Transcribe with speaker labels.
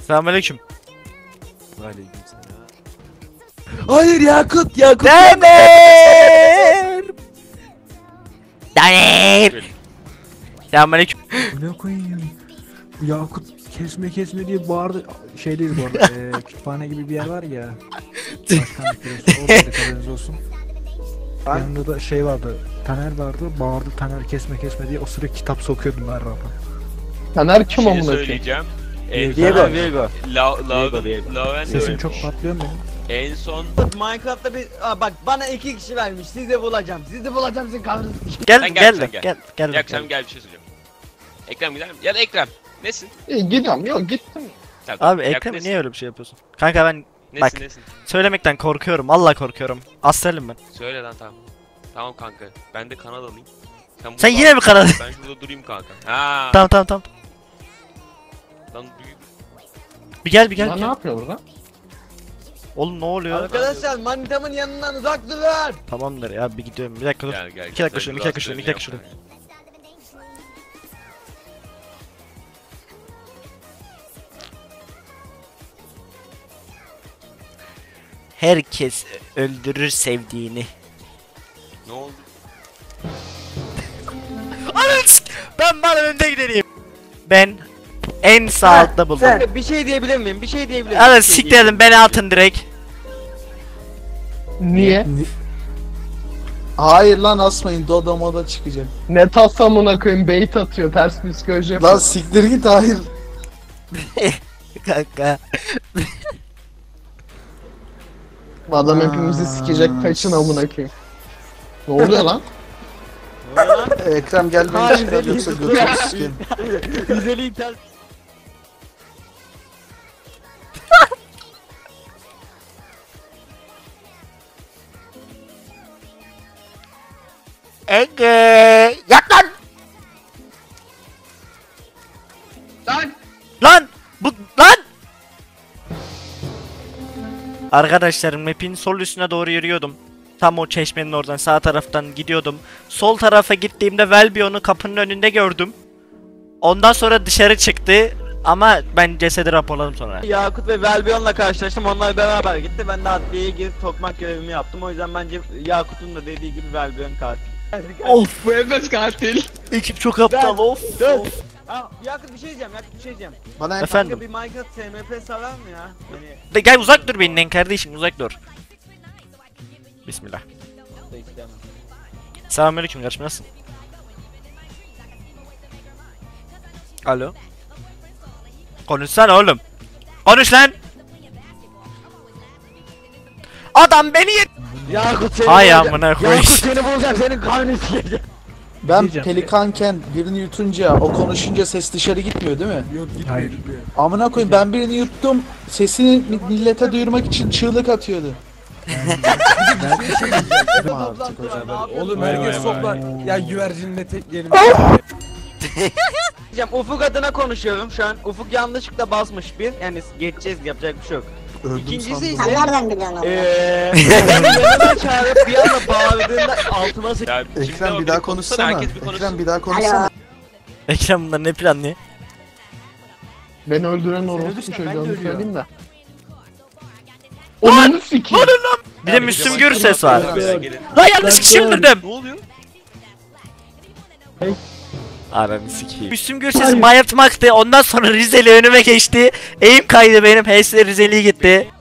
Speaker 1: Selamünaleyküm.
Speaker 2: Aleykümselam.
Speaker 3: Hayır Yakut.
Speaker 1: Daner. Daner. Selamünaleyküm.
Speaker 3: Ne koyayım? Bu Yakut kesme diye bağırdı. Şeydeyiz bu arada. Kütüphane gibi bir yer var ya. Başkanlık bürosu. Orada haberiniz olsun. Yanında da şey vardı. Taner vardı. Bağırdı Taner kesme diye. O süre kitap sokuyordum ben rafa.
Speaker 4: Taner kim
Speaker 5: Şey
Speaker 4: amına koyayım?
Speaker 5: söyleyeceğim.
Speaker 3: Diego.
Speaker 5: Laven
Speaker 3: Sesim
Speaker 5: de
Speaker 3: çok patlıyor mu?
Speaker 5: en son
Speaker 6: Minecraft'ta bir bak bana 2 kişi vermiş. Sizi bulacağım. Sizin kavrınız.
Speaker 1: Gel
Speaker 5: Sen
Speaker 1: gel
Speaker 5: gel,
Speaker 1: gel gel.
Speaker 5: ya Ekrem gel bir şey söyleyeceğim. Ekrem gider mi? Ya da Ekrem. Nesin?
Speaker 4: Gidiyorum. Yok gittim.
Speaker 5: Tamam,
Speaker 1: Abi
Speaker 5: Yakup
Speaker 1: Ekrem
Speaker 5: nesin?
Speaker 1: niye öyle bir şey yapıyorsun? Kanka ben bak.
Speaker 5: Nesin?
Speaker 1: söylemekten korkuyorum. Allah korkuyorum. Astralim ben.
Speaker 5: Söyle lan tamam. Tamam kanka. Ben de Kanadalıyım.
Speaker 1: Sen
Speaker 5: burada
Speaker 1: yine mi Kanada?
Speaker 5: Ben şurada durayım kanka. Ha.
Speaker 1: Tamam.
Speaker 5: Lan büyük.
Speaker 1: Bir gel bir
Speaker 4: Lan
Speaker 1: gel.
Speaker 4: ne yapıyor burada?
Speaker 1: Oğlum ne oluyor?
Speaker 6: Arkadaşlar manitamın yanından uzak durun.
Speaker 1: Tamamdır ya bir gidiyorum. Bir dakika dur.
Speaker 5: Gel.
Speaker 1: 2 dakika şuradan, 2 dakika şuradan, 2 dakika şuradan. Herkes öldürür sevdiğini.
Speaker 5: Ne oldu?
Speaker 1: Ben bana önde gidelim. Ben en sağ altta buldum.
Speaker 6: Bir şey diyebilir miyim?
Speaker 1: Hadi siktirelim beni atın direkt.
Speaker 4: Niye?
Speaker 7: Hayır lan asmayın, Dodo moda çıkacak.
Speaker 4: Ne tas amına koyayım, bait atıyor, ters psikoloji yapıyor.
Speaker 7: Lan siktir git, hayır.
Speaker 1: Kanka.
Speaker 4: Adam hepimizi sikecek, kaçın amına koyayım. Ne oluyor lan?
Speaker 7: Ekrem gel beni çıkar yoksa götürü sikeyim.
Speaker 6: Güzeli ithal.
Speaker 1: Ege. Yak lan.
Speaker 4: Lan!
Speaker 1: Lan. Lan. Arkadaşlar map'in sol üstüne doğru yürüyordum. Tam o çeşmenin oradan sağ taraftan gidiyordum. Sol tarafa gittiğimde Velbion'u kapının önünde gördüm. Ondan sonra dışarı çıktı. Ama ben cesedi raporladım sonra.
Speaker 6: Yakut ve Velbion'la karşılaştım. Onlar beraber gitti. Ben de adliyeye girip tokmak görevimi yaptım. O yüzden bence Yakut'un da dediği gibi Velbion katil.
Speaker 1: Of.
Speaker 4: Bu evet katil.
Speaker 1: Ekip çok aptal of.
Speaker 6: Dur. Yakut bir şey diyeceğim.
Speaker 7: Bana
Speaker 1: Efendim.
Speaker 6: Bir Minecraft SMP sarar mı ya? Hani
Speaker 1: De gel uzak dur benden kardeşim uzak dur. Bismillah.
Speaker 6: da istemem.
Speaker 1: Selamünaleyküm kardeşim nasılsın? Alo. Konuşsana oğlum. Konuş lan. Adam beni
Speaker 6: Yakut seni
Speaker 1: Hay
Speaker 6: bulacağım.
Speaker 1: amına koyayım.
Speaker 6: Yakut seni bulacağım. Senin karnını sikeceğim.
Speaker 7: Ben
Speaker 3: Diyeceğim.
Speaker 7: pelikanken birini yutunca, o konuşunca ses dışarı gitmiyor değil mi?
Speaker 3: Hayır.
Speaker 7: Amına koyayım, ben birini yuttum, sesini millete duyurmak için çığlık atıyordu.
Speaker 2: Oğlum herkes topla. Ya güvercinle tek yerim.
Speaker 6: Diyeceğim, Ufuk adına konuşuyorum şu an. Ufuk yanlışlıkla basmış bir. Yani geçeceğiz, yapacak bir şey yok.
Speaker 7: Öldüm
Speaker 6: İkincisi
Speaker 7: sandım.
Speaker 6: ise
Speaker 8: Sen nereden biliyorsun onu?
Speaker 6: beni yanına çağırıp bir anda bağırdığında altıma sıçtı.
Speaker 5: Ya, şimdi
Speaker 7: Ekrem
Speaker 5: ama
Speaker 7: bir daha
Speaker 5: biri konuşsana,
Speaker 7: konuşsana.
Speaker 5: herkes bir konuşsun.
Speaker 7: Ekrem bir daha konuşsana.
Speaker 1: Ekrem bunlar ne planlıyor?
Speaker 4: Beni öldüren orospu
Speaker 6: öldürsen ben de
Speaker 4: çocuğunu
Speaker 6: ölüyorum.
Speaker 4: söyleyeyim de. Onu sikeyim.
Speaker 1: Bir de Müslüm Gürses var.
Speaker 5: Gelin.
Speaker 1: Lan yanlış kişi öldürdüm.
Speaker 5: Ne oluyor?
Speaker 1: Aranı sikeyim. Müslüm Gürses'i bayıltmaktı. Ondan sonra Rizeli önüme geçti. Eğim kaydı benim. HS Rizeli gitti.